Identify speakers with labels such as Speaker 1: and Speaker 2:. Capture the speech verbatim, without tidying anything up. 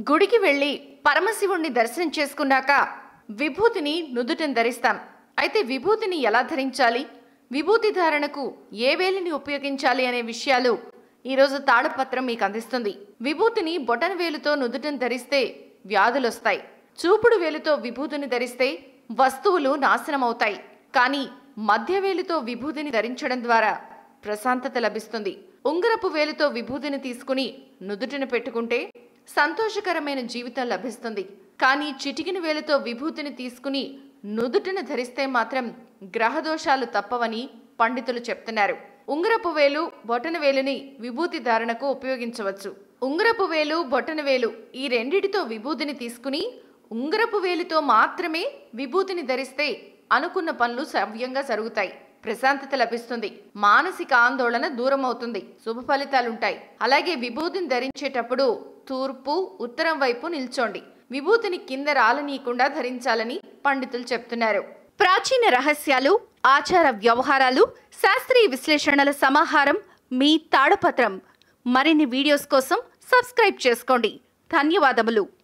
Speaker 1: గుడికి వెళ్లి పరమశివుణ్ణి దర్శనం చేసుకున్నాక విభూతిని నుదుటన ధరిస్తాం. అయితే విభూతిని ఎలా ధరించాలి, విభూతి ధారణకు ఏ వేలిని ఉపయోగించాలి అనే విషయాలు ఈరోజు తాళపత్రం మీకు అందిస్తుంది. విభూతిని బొటన వేలుతో నుదుటన ధరిస్తే వ్యాధులు వస్తాయి. చూపుడు వేలుతో విభూతిని ధరిస్తే వస్తువులు నాశనమవుతాయి. కానీ మధ్య వేలుతో విభూతిని ధరించడం ద్వారా ప్రశాంతత లభిస్తుంది. ఉంగరపు వేలుతో విభూతిని తీసుకుని నుదుటిన పెట్టుకుంటే సంతోషకరమైన జీవితం లభిస్తుంది. కానీ చిటికిన వేలుతో విభూతిని తీసుకుని నుదుటిన ధరిస్తే మాత్రం గ్రహదోషాలు తప్పవని పండితులు చెప్తున్నారు. ఉంగరపు వేలు, బొటన వేలుని విభూతి ధారణకు ఉపయోగించవచ్చు. ఉంగరపు వేలు, బొటన వేలు ఈ రెండిటితో విభూతిని తీసుకుని ఉంగరపు వేలుతో మాత్రమే విభూతిని ధరిస్తే అనుకున్న పనులు సవ్యంగా జరుగుతాయి, ప్రశాంతత లభిస్తుంది, మానసిక ఆందోళన దూరం అవుతుంది, శుభ ఫలితాలుంటాయి. అలాగే విభూతిని ధరించేటప్పుడు తూర్పు, ఉత్తరం వైపు నిల్చోండి. విభూతిని కింద రాలనీయకుండా ధరించాలని పండితులు చెప్తున్నారు. ప్రాచీన రహస్యాలు, ఆచార వ్యవహారాలు, శాస్త్రీయ విశ్లేషణల సమాహారం మీ తాళపత్రం. మరిన్ని వీడియోస్ కోసం సబ్స్క్రైబ్ చేసుకోండి. ధన్యవాదములు.